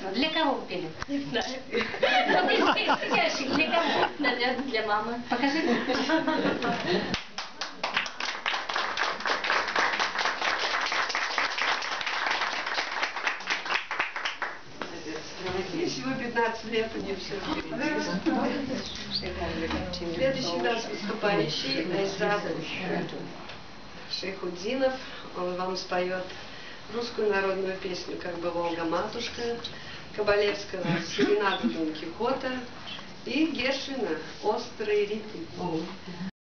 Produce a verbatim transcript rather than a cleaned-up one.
Прекрасно. Для кого вы пели? Не знаю. Вот из всех сидящих, для кого? Наверное, для мамы. Покажите. Ей всего пятнадцать лет, у нее все впереди. Следующий наш выступающий Айзат Шейхуддинов. Он вам споет русскую народную песню «Как бы Волга-матушка», Кабалевского «Серенаду Дон Кихота» и Гершвина «Острый ритм».